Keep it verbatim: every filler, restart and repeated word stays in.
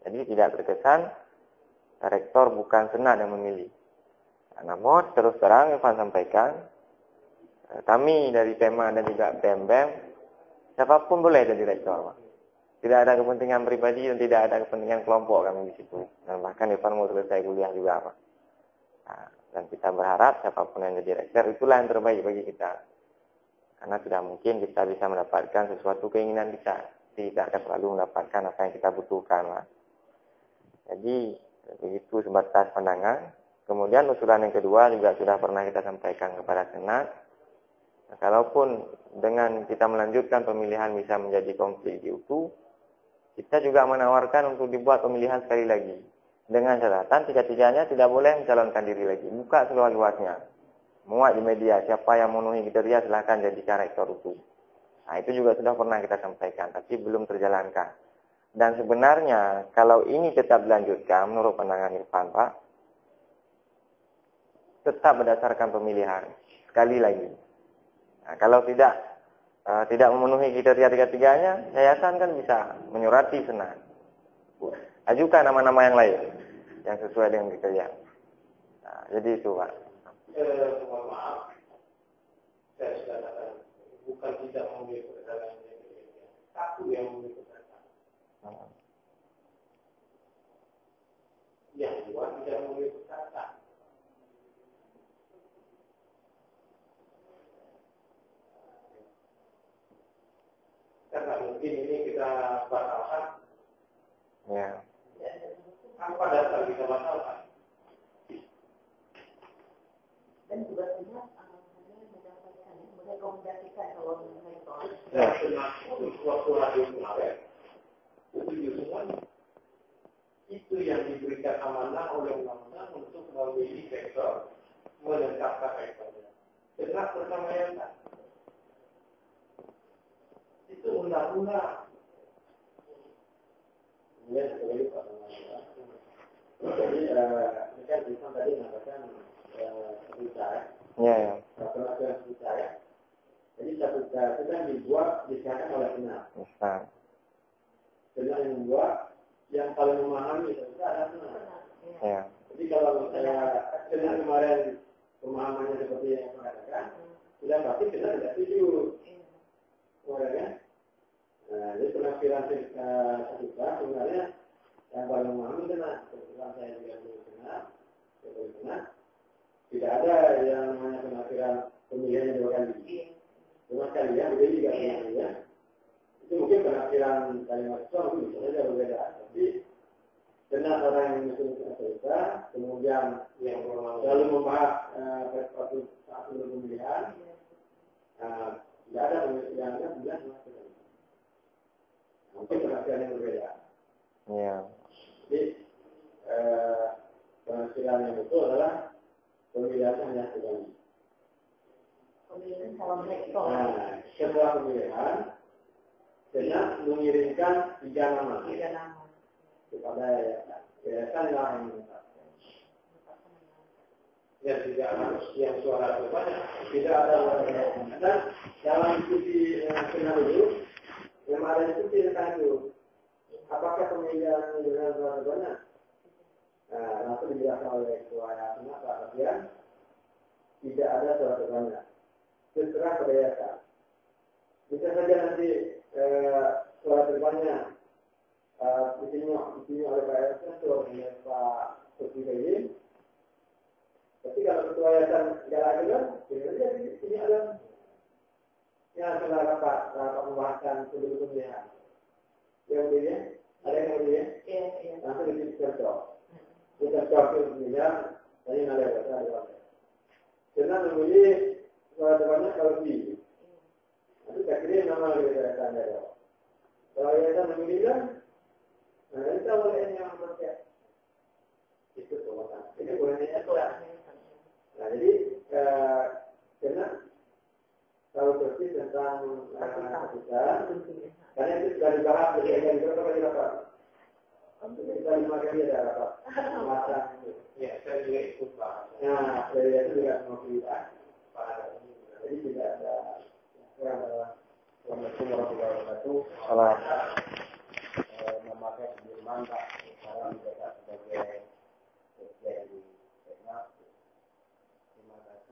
Jadi tidak terkesan rektor bukan senat yang memilih. Namun terus terang Irfan sampaikan, kami dari P E M A dan juga P M B M, siapapun boleh jadi rektor. Tidak ada kepentingan pribadi dan tidak ada kepentingan kelompok kami di situ. Dan bahkan Irfan mau selesai kuliah juga, Pak. Nah, dan kita berharap siapapun yang jadi rektor itulah yang terbaik bagi kita. Karena tidak mungkin kita bisa mendapatkan sesuatu keinginan kita. Tidak akan selalu mendapatkan apa yang kita butuhkan, Pak. Jadi begitu sebatas pandangan. Kemudian usulan yang kedua juga sudah pernah kita sampaikan kepada Senat. Nah, kalaupun dengan kita melanjutkan pemilihan bisa menjadi konflik di U T U, kita juga menawarkan untuk dibuat pemilihan sekali lagi. Dengan catatan tiga-tiganya tidak boleh mencalonkan diri lagi. Buka seluas-luasnya. Muat di media. Siapa yang memenuhi kriteria silahkan jadikan rektor U T U. Nah, itu juga sudah pernah kita sampaikan. Tapi belum terjalankan. Dan sebenarnya kalau ini tetap dilanjutkan menurut pandangan Irfan, Pak, tetap berdasarkan pemilihan. Sekali lagi. Nah, kalau tidak uh, tidak memenuhi kriteria tiga-tiganya, yayasan kan bisa menyurati Senat. Ajukan nama-nama yang lain yang sesuai dengan kriteria. Nah, jadi itu, Pak. Eh, mohon maaf, saya sudah katakan bukan tidak memilih perdagangan satu yang memilih perdagangan. Hmm. Yang dua tidak memilih perdagangan. Karena mungkin ini kita batalkan. Ya. Apa dasar kita batalkan? Dan juga tidak mendapatkan, merekomendasikan kalau rektor. Saya pernah waktu radio kemarin, itu semua itu yang diberikan amanah oleh undang-undang untuk memilih rektor, menetapkan rektornya. Jelas bersama yang tak. Itu undang-undang. Ya, sekali Pak. Jadi, ini kan Irfan tadi mengatakan berita ya. Ya, ya. Peraturan berita ya. Jadi satu itu kan dibuat disahkan oleh Senat. Bisa. Senat yang membuat, yang paling memahami itu adalah Senat. Ya. Jadi kalau saya Senat kemarin pemahamannya seperti yang saya katakan, sudah pasti kita tidak setuju. Kemudian kan? Nah, jadi penafsiran kita sebenarnya yang paling memahami Senat. Kebetulan saya juga di Senat, di Senat. Tidak ada yang namanya penafsiran pemilihannya dua kali. Cuma sekali ya, berbeda juga ya. Itu mungkin penafsiran kalimat itu mungkin bisa saja berbeda. Tapi Senat orang yang menyusun kita, kemudian yang selalu membahas sesuatu satu pemilihan, tidak ada yang ada pemilihan penafsiran. Mungkin penafsiran yang berbeda. Iya. Jadi penafsiran yang betul adalah pemilihan hanya sekali. Pemilihan calon rektor. Nah, setelah pemilihan, Senat mengirimkan tiga nama. Tiga nama. Kepada yayasan. Yayasan yang menetapkan. Dan tidak harus yang suara terbanyak. Tidak ada dan dalam diskusi Senat dulu, yang ada diskusi tentang itu. Apakah pemilihan dengan suara terbanyak? Nah, langsung dijelaskan oleh ketua yayasan Pak Alfian, tidak ada suara terbanyak. Terserah pada yayasan. Bisa saja nanti eh, suara terbanyak ditunjuk oleh Pak yayasan, suaranya Pak Sufyan. Tapi kalau ketua yayasan galak-galak, sebenarnya di sini ada yang setelah rapat rapat membahaskan sebelum pemilihan. Yang begini, ada yang begini, langsung dicontoh. Kita coba pemilihan, tadi ada bahasa ada. Senat memilih suara terbanyak kalau di. Nanti tak kira nama yayasan ada. Kalau yayasan memilih kan, nah kita boleh yang berkait. Itu semua. Ini bolehnya itu. Nah jadi Senat tahu persis tentang kita, karena itu sudah dibahas dari yang berapa kali rapat. Kita lima kali ada rapat. Masa ya saya juga ikut bahas. Nah dari itu juga mau kita. Jadi tidak ada yang Assalamualaikum warahmatullahi wabarakatuh. Salam. Memakai sebelum mantap.